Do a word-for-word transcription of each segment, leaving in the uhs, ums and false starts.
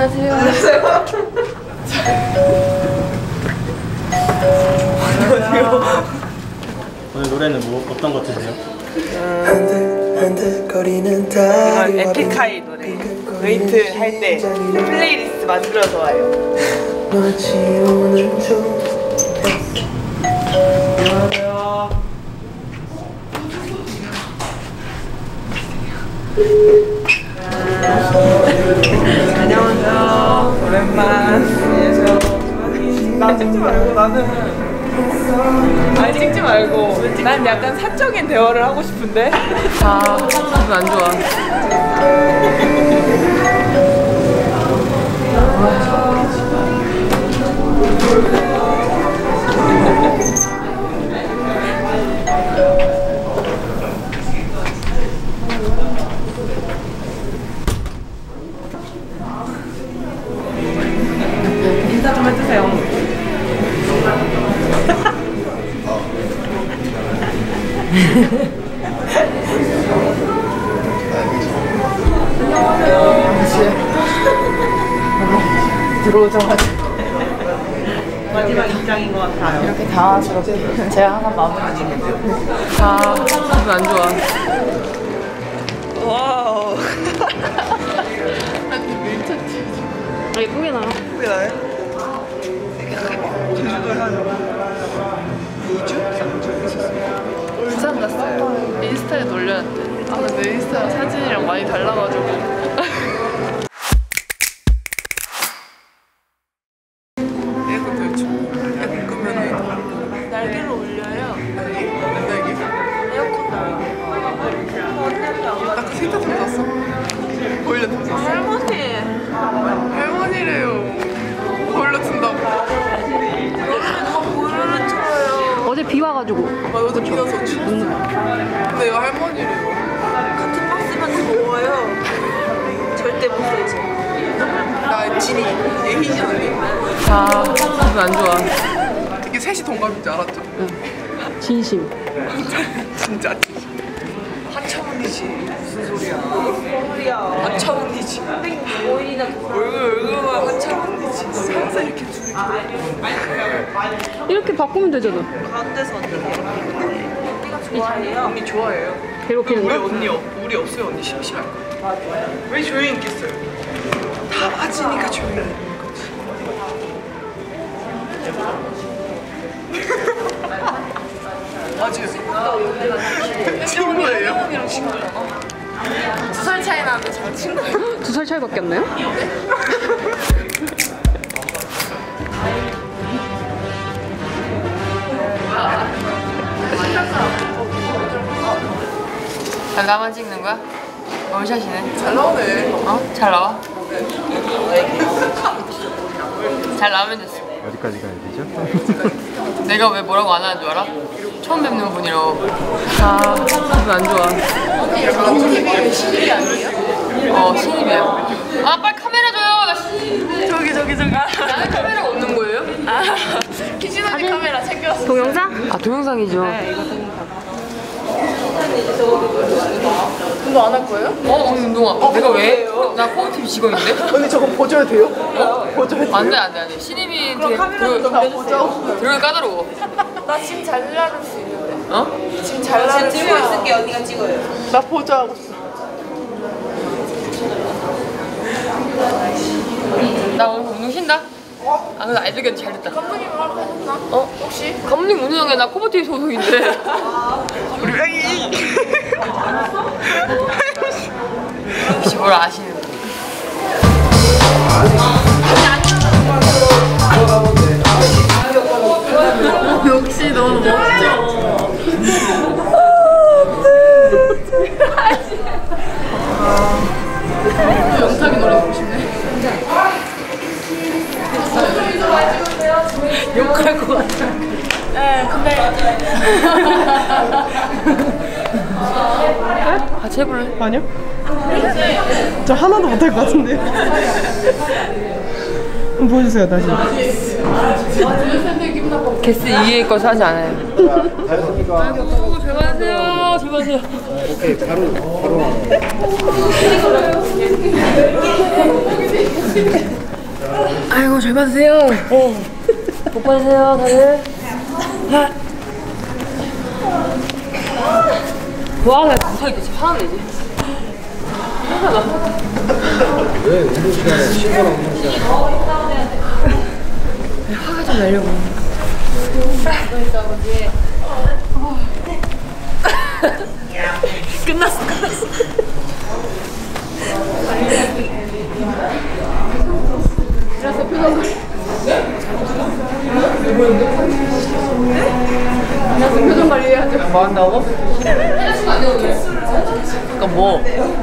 안녕하세요. 안녕하세요. 오늘 노래는 뭐 어떤 거 드세요? 음, 이건 에픽하이 노래. 웨이트 할 때 플레이리스트 만들어서 와요. 안녕하세요. 안녕하세요. 오랜만. 안녕하세요. 나 찍지 말고 나는. 아니 찍지 말고 난 약간 사적인 대화를 하고 싶은데. 아, 기분 안 좋아. 인사 좀 해주세요. 들어오자마자 마지막 입장인 것 같아요. 이렇게 당황스럽게 제가 항상 마무리 짓는데 아, 기분 안 좋아. 와우. 아, 예쁘게 나와. 예쁘게 나요? 제주도에 한 이 주? 삼 주 있었어요. 부산 갔어요. 인스타에 올렸는데 아 근데 인스타 사진이랑 많이 달라가지고 날개로 올려요. 날개? 에어컨 날개. 나 그 세탁 좀 샀어. 보일러 좀 샀어. 할머니. 할머니래요. 보일러 튼다고. 보일러를 틀어요. 어제 비 와가지고. 아, 어제 비 와서 춥지. 근데 이거 할머니래요. 같은 박스만 먹어요. 절대 못 쓰지. 나 진이, 예희진 언니. 아, 기분 안 좋아. 이게 셋이 동갑인 줄 알았죠? 응. 진심. 진짜 진심. 한참 언니지. 무슨 소리야. 소리야. 한참 언니지. 얼굴 얼굴만 한참 언니지. 항상 이렇게 둘이 이렇게 바꾸면 되잖아. 가운데서 언니가 좋아해요. 언니 좋아해요. 괴롭히는 우리 거? 언니 없, 우리 없으면 언니 심심할 거야. 왜 조용히 있겠어요? 다 빠지니까 조용히 있는 거지. 맞아요. 친구예요? 할머니랑 친구잖아. 두 살 차이 나는데 잘 친구예요. 두 살 차이밖에 안 나요? 잘 나만 찍는 거야? 원샷이네. 잘 나오네. 어? 잘 나와? 잘 나오면 됐어. 어디까지 가야 되죠? 내가 왜 뭐라고 안 하는 줄 알아? 처음 뵙는 분이라고. 아, 기분 안 좋아. 언니 신입이 아니에요? 어, 신입이야. 아, 빨리 카메라 줘요. 나 신입. 저기 저기 저기. 나는 카메라가 없는 거예요? 아, 키진 언니 카메라 챙겼어. 동영상? 아, 동영상이죠. 네, 이거 동영상. 운동 안 할 거예요? 어, 오늘 운동화. 어, 내가 왜? 나 코어티비 직원인데? 언니 저거 보줘야 돼요? 어? 보줘야 돼요? 안 돼, 안 돼, 안 돼. 신입이 되게 카메라 좀 보죠. 들어가 까다로워. 나 지금 잘 나를 수 있는데. 어? 지금 잘 나를 수 들고 있을게, 언니가 찍어요. 나 보조하고 싶어. 나 오늘 운동 쉰다. 아, 근데 알려견 잘 됐다. 감독님 하러 가셨나? 어? 혹시? 감독님 운동장에 나 코버티 소속인데. 우리 애기. 혹시 뭘 아시는 분? 역시 너무 멋져. 영탁이 노래 듣고 싶네. 욕할 것 같아. 네, 근데 같이 해볼래? 아니요? 저 하나도 못할 것 같은데. 한번 보여주세요 다시. 게스 이의 거 사지 않아요. 아이고, 잘 가세요. 잘 가세요. 오케이, 바로 바로. 아이고 잘 받으세요. 네. 복 받으세요 다들. 와, 나 무서워 이제 화나네 이제. 왜 운동 시간에 신선한 운동 시간에 화가 좀 나려고. 끝났어 끝났어. 그래서 표정 그래서 표정 관리해야죠. 뭐 한다고? 그니까 뭐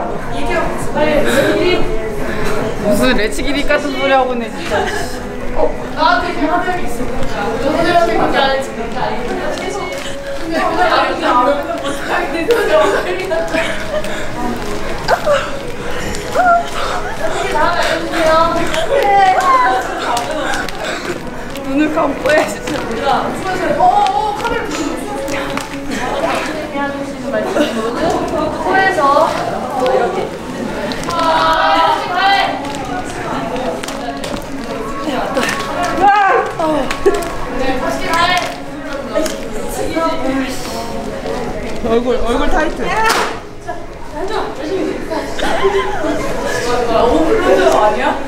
무슨 레치기리 같은 소리 하고 있네 진짜. 어, 나한테 이렇게 하는 게 있어. 너네 이렇게 관계 안 했지. 그렇게 아니야. 계속. 근데 오늘 안 하면 못하게 내 소리 어떻게 어떻게 다음에 알려주세요. 눈을 감고 해 진짜. 어어 카메라 이렇게 하시는 말씀으로는 코에서 이렇게. 아, 가해. 네, 다시 가해. 얼굴 얼굴 타이트. 너무 불러줘 아니야?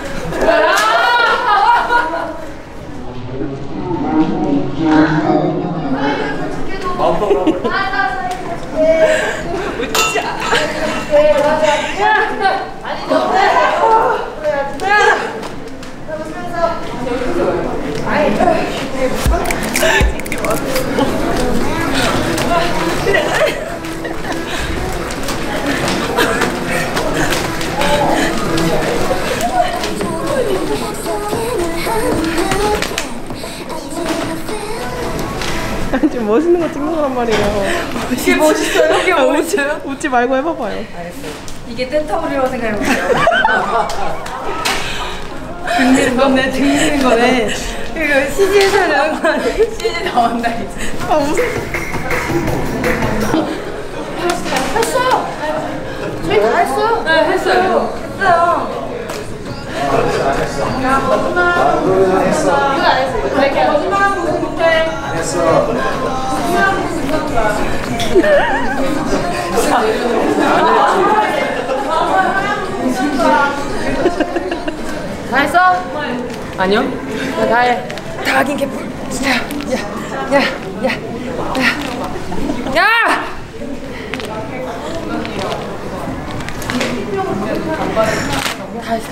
아니 지금 멋있는 거 찍는 거란 말이에요. 이게 멋있어요? 이게 멋있어요? 웃지 말고 해봐봐요. 이게 떼타블이라고 생각해보세요. 등지는 거네, 등지는 거네. 이거 씨지에서 나온 거 아니야? 씨지 나온다, 이제. 아 무슨? 했어요! 저희 다 했어요? 네, 했어요. 했어요. 야, 거짓말. 이건 안 했어. 이건 안 했어. 이렇게 거짓말하고 무슨 못해. 안 했어. 거짓말하고 무슨 다 했어? 아니요. 야, 다 해. 다 하긴 개뿔. 진짜. 야, 야, 야, 야. 야! 다 했어.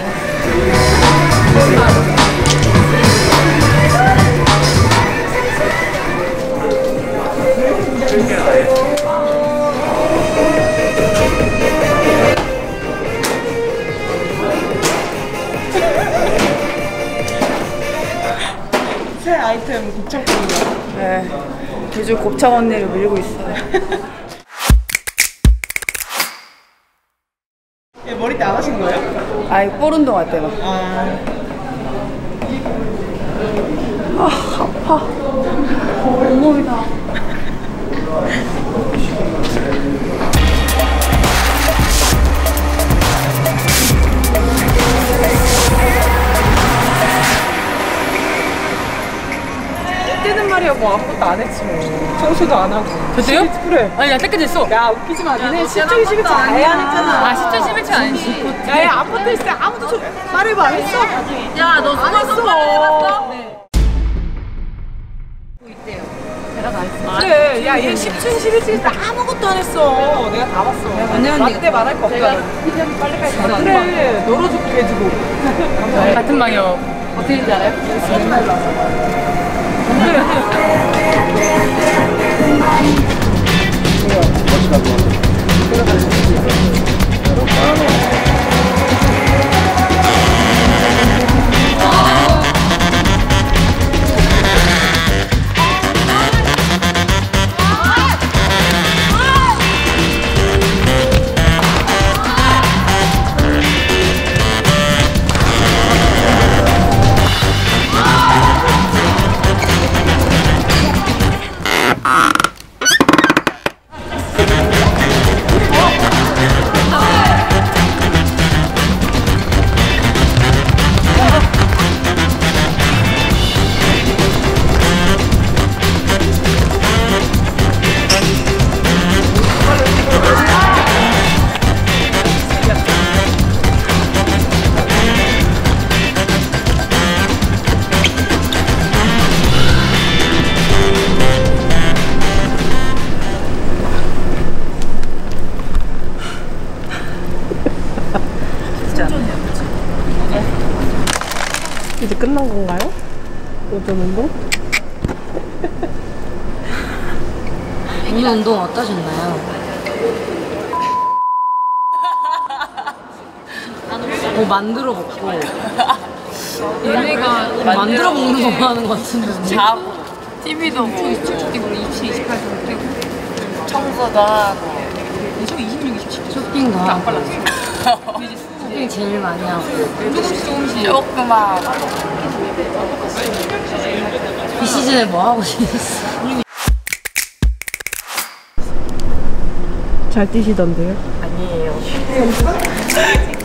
새 아이템 곱창국이요. 네. 요즘 곱창 언니를 밀고 있어요. 예, 머리띠 안 하신 거예요? 아이 볼 운동할 때만. 아. 온몸이다. 이때는 말이야 뭐 아무것도 안 했지 뭐. 청소도 안 하고. 됐어요? 그래. 아니, 나 때까지 했어. 야 웃기지 마. 니네 십중 십일치 다 해야 했잖아. 아, 십중 십일치 아니지. 야야 아무것도 했을 때 아무도 저 말해봐 안 했어? 야, 너 수고 선발 해봤어? 네. 그래. 야얘 십중 십일치 때 아무것도 안 했어. 내가 다 봤어. 언니 언니. 나 때 말할 거 없다. 빨리까지 다 그래. 널어주고 개주고. 같은 방이요. 어떻게 되는지 알아요? 이제 끝난 건가요? 오전 운동? 오늘 운동 어떠셨나요? 뭐 만들어 먹고 얘네가 만들어 먹는 거 하는 것 같은데 자고 티비도 보고 청소도 하고 쇼핑도 하고 쇼핑 제일 많이 하고 조금 하고 이 시즌에 뭐 하고 싶었어? 잘 뛰시던데요? 아니에요.